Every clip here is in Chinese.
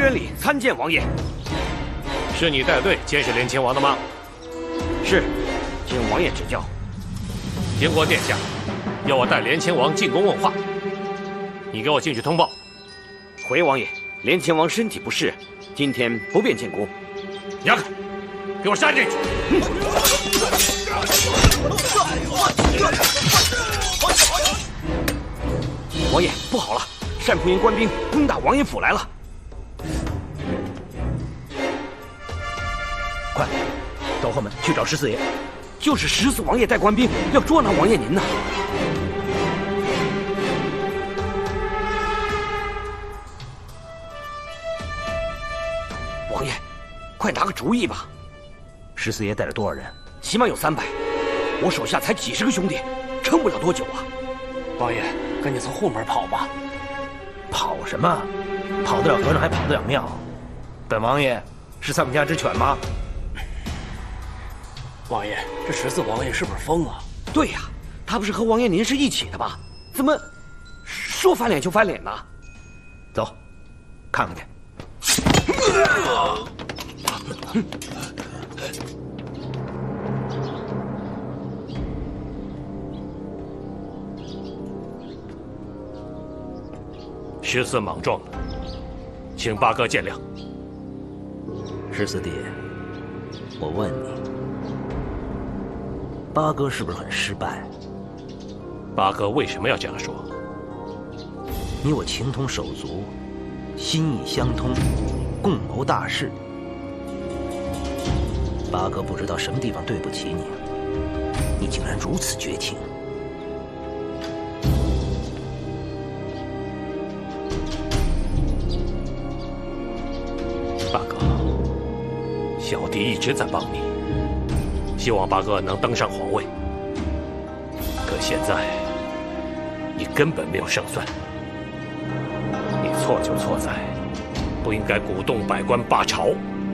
元礼参见王爷。 是你带队监视连亲王的吗？ 是，请王爷指教。 经过殿下，要我带连亲王进宫问话，你给我进去通报。 回王爷，连亲王身体不适，今天不便进宫。 让开，给我杀进去！ 王爷，不好了！单蒲营官兵攻打王爷府来了！ 快，到后门去找十四爷。 就是14王爷带官兵要捉拿王爷您呢。王爷，快拿个主意吧！ 十四爷带了多少人？ 起码有300，我手下才几十个兄弟，撑不了多久啊！ 王爷，赶紧从后门跑吧！ 跑什么？跑得了和尚还跑得了庙？本王爷是3们家之犬吗？ 王爷，这14王爷是不是疯了？ 对呀，他不是和王爷您是一起的吗？怎么说翻脸就翻脸呢？ 走，看看去。 14莽撞了，请八哥见谅。 14弟，我问你，八哥是不是很失败？ 八哥为什么要这样说？ 你我情同手足，心意相通，共谋大事。八哥不知道什么地方对不起你，你竟然如此绝情。 八哥，小弟一直在帮你，希望八哥能登上皇位。可现在，你根本没有胜算。你错就错在，不应该鼓动百官罢朝。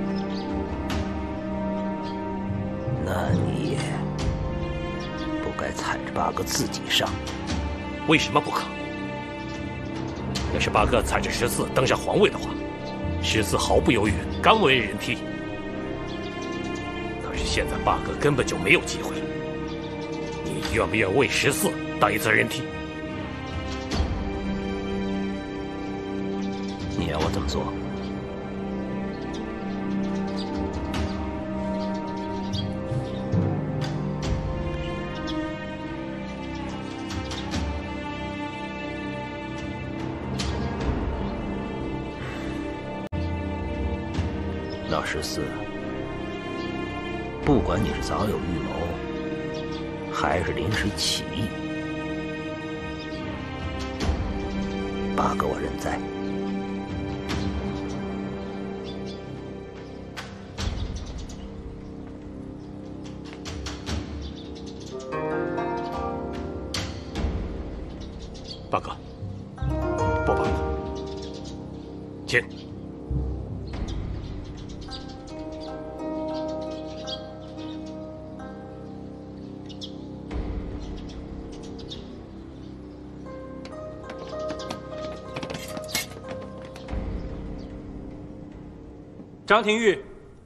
那你也不该踩着八哥自己上。 为什么不可？要是八哥踩着14登上皇位的话，14毫不犹豫刚为人梯。可是现在八哥根本就没有机会了。你愿不愿为14当一次人梯？ 你要我怎么做？老14，不管你是早有预谋，还是临时起意，八哥我认栽。 八哥，不帮了，请。 张廷玉，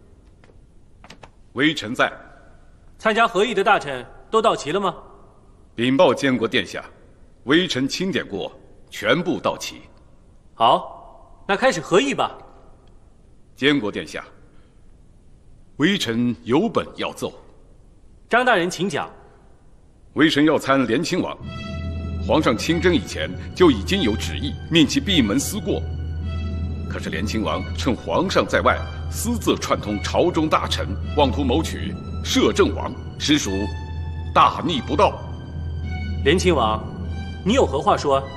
微臣在。 参加合议的大臣都到齐了吗？ 禀报监国殿下，微臣清点过，全部到齐。 好，那开始合议吧。 监国殿下，微臣有本要奏。 张大人请讲。 微臣要参连亲王，皇上亲征以前就已经有旨意命其闭门思过。可是连亲王趁皇上在外，私自串通朝中大臣，妄图谋取摄政王，实属大逆不道。 连亲王，你有何话说？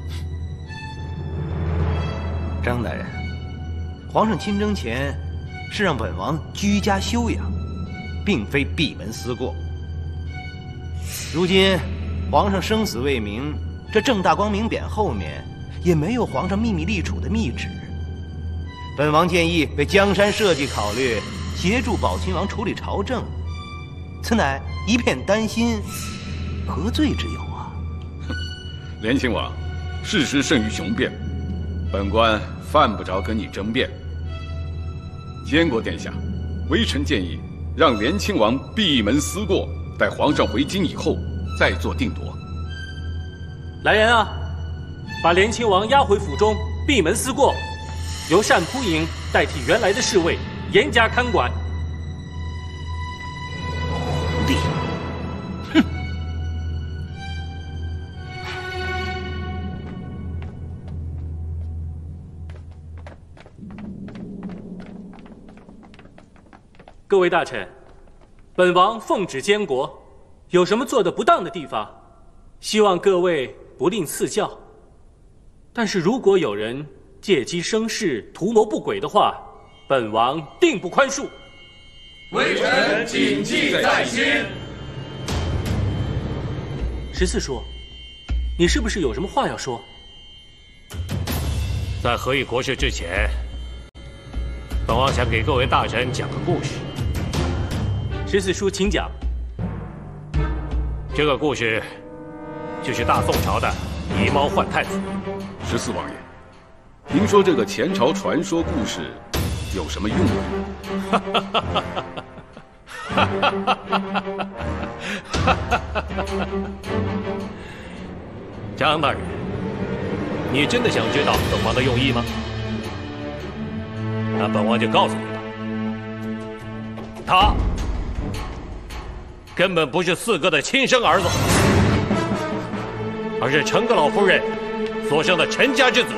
张大人，皇上亲征前是让本王居家休养，并非闭门思过。如今皇上生死未明，这正大光明匾后面也没有皇上秘密立储的密旨。本王建议为江山社稷考虑，协助宝亲王处理朝政，此乃一片丹心，何罪之有啊？ 连亲王，事实胜于雄辩，本官犯不着跟你争辩。监国殿下，微臣建议让连亲王闭门思过，待皇上回京以后再做定夺。 来人啊，把连亲王押回府中，闭门思过，由单扑营代替原来的侍卫，严加看管。 皇帝，哼！ 各位大臣，本王奉旨监国，有什么做得不当的地方，希望各位不吝赐教。但是如果有人借机生事、图谋不轨的话，本王定不宽恕。 微臣谨记在心。 14叔，你是不是有什么话要说？ 在何以国事之前，本王想给各位大臣讲个故事。 14叔，请讲。 这个故事就是大宋朝的以猫换太子。 14王爷，听说这个前朝传说故事有什么用张大人，你真的想知道本王的用意吗？那本王就告诉你吧。他根本不是4哥的亲生儿子，而是陈阁老夫人所生的陈家之子。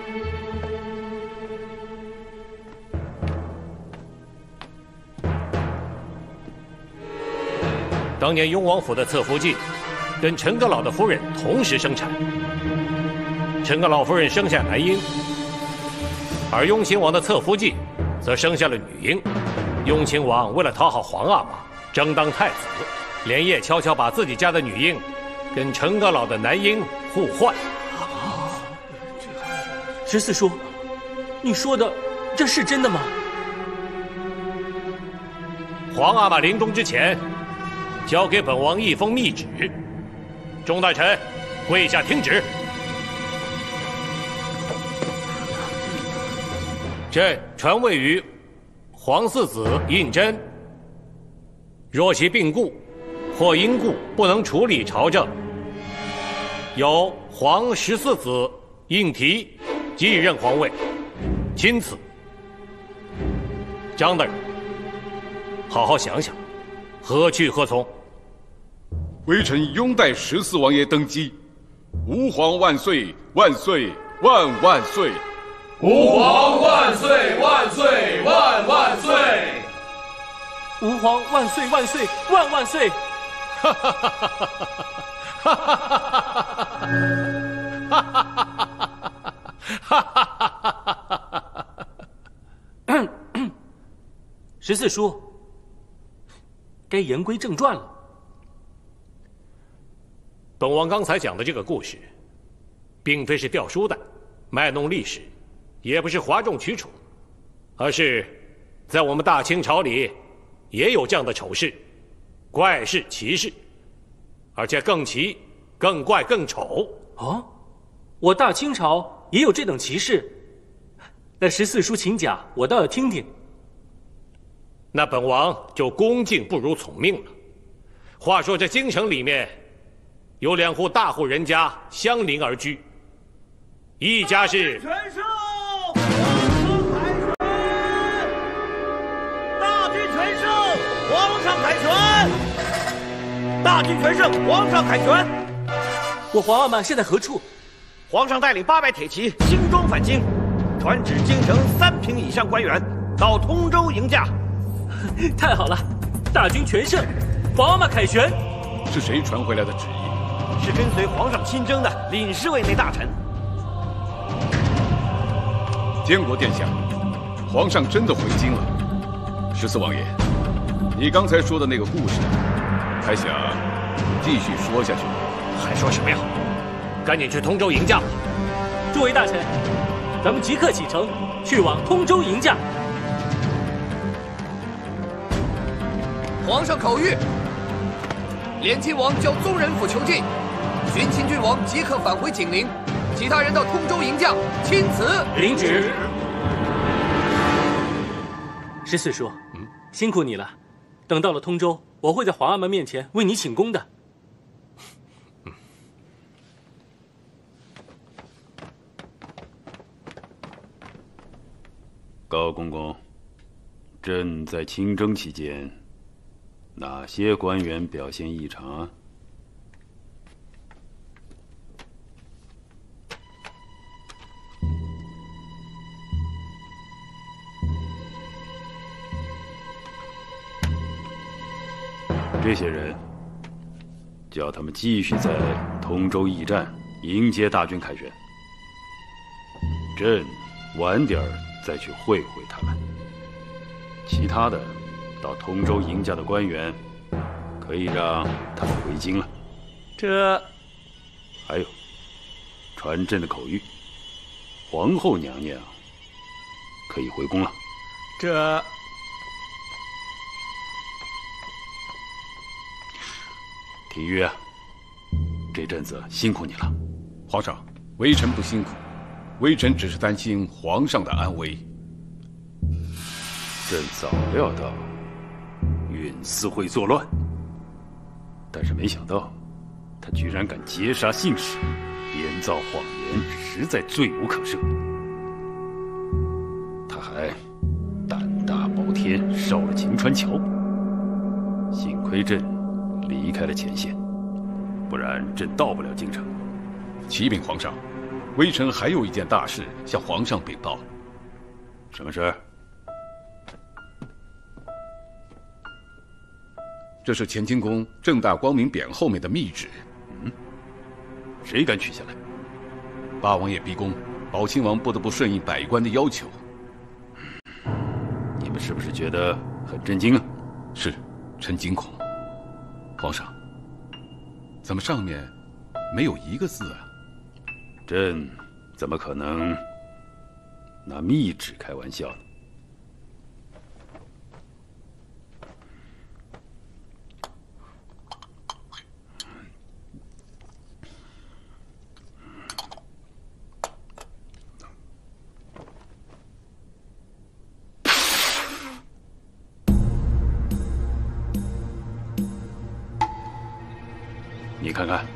当年雍王府的侧福晋跟陈阁老的夫人同时生产，陈阁老夫人生下男婴，而雍亲王的侧福晋则生下了女婴。雍亲王为了讨好皇阿玛，争当太子，连夜悄悄把自己家的女婴跟陈阁老的男婴互换。 14叔，你说的这是真的吗？ 皇阿玛临终之前交给本王一封密旨，众大臣跪下听旨。朕传位于皇四子胤禛，若其病故或因故不能处理朝政，由皇14子胤禔继任皇位，钦此。张大人，好好想想，何去何从？ 微臣拥戴14王爷登基，吾皇万岁万岁万万岁！ 吾皇万岁万岁万万岁！ 吾皇万岁万岁万万岁！ 哈哈哈哈哈哈哈哈 ！14叔，该言归正传了。 本王刚才讲的这个故事，并非是掉书袋、卖弄历史，也不是哗众取宠，而是在我们大清朝里也有这样的丑事、怪事、奇事，而且更奇、更怪、更丑。 哦，我大清朝也有这等奇事？那14叔请讲，我倒要听听。 那本王就恭敬不如从命了。话说这京城里面有2户大户人家相邻而居，一家是全胜，皇上凯旋！大军全胜，皇上凯旋！大军全胜，皇上凯旋！ 我皇阿玛现在何处？ 皇上带领800铁骑轻装返京，传旨京城3品以上官员到通州迎驾。 太好了，大军全胜，皇阿玛凯旋。 是谁传回来的旨意？ 是跟随皇上亲征的领侍卫内大臣。 监国殿下，皇上真的回京了。14王爷，你刚才说的那个故事，还想继续说下去吗？ 还说什么呀？赶紧去通州迎驾吧！ 诸位大臣，咱们即刻启程，去往通州迎驾。 皇上口谕：连亲王交宗人府囚禁，寻亲郡王即刻返回景陵， 其他人到通州迎驾，钦此。 领旨。14叔，辛苦你了。等到了通州，我会在皇阿玛面前为你请功的。 高公公，朕在亲征期间，哪些官员表现异常啊？这些人，叫他们继续在通州驿站迎接大军凯旋。朕晚点再去会会他们。其他的，到通州迎驾的官员，可以让他们回京了。 这， 还有，传朕的口谕，皇后娘娘可以回宫了。 这。 体育啊，这阵子辛苦你了。 皇上，微臣不辛苦，微臣只是担心皇上的安危。 朕早料到允嗣会作乱，但是没想到他居然敢劫杀信使，编造谎言，实在罪无可赦。他还胆大包天，烧了晴川桥。幸亏朕离开了前线，不然朕到不了京城。 启禀皇上，微臣还有一件大事向皇上禀报。 什么事？ 这是乾清宫正大光明匾后面的密旨。 谁敢取下来？ 八王爷逼宫，宝亲王不得不顺应百官的要求。 你们是不是觉得很震惊啊？ 是，臣惊恐。皇上，怎么上面没有一个字啊？ 朕怎么可能拿密旨开玩笑呢？你看看，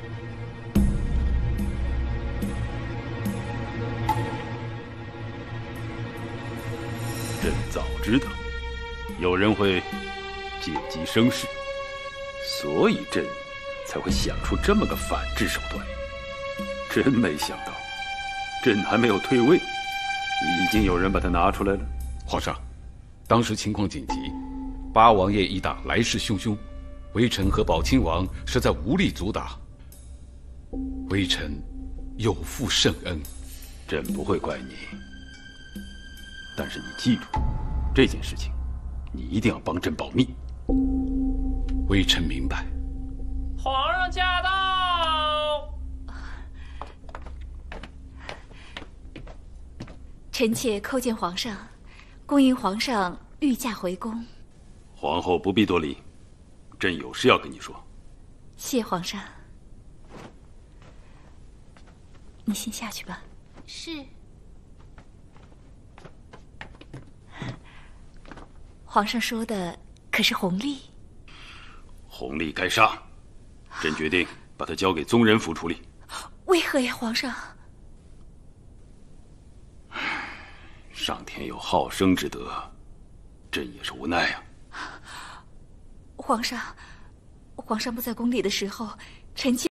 朕早知道有人会借机生事，所以朕才会想出这么个反制手段。真没想到，朕还没有退位，已经有人把它拿出来了。 皇上，当时情况紧急，八王爷一党来势汹汹。微臣和宝亲王实在无力阻挡，微臣有负圣恩， 朕不会怪你。但是你记住，这件事情，你一定要帮朕保密。 微臣明白。 皇上驾到！ 臣妾叩见皇上，恭迎皇上御驾回宫。 皇后不必多礼。朕有事要跟你说。 谢皇上。你先下去吧。 是。 皇上说的可是弘历？ 弘历该杀，朕决定把他交给宗人府处理。 为何呀，皇上？ 上天有好生之德，朕也是无奈啊。 皇上不在宫里的时候，臣妾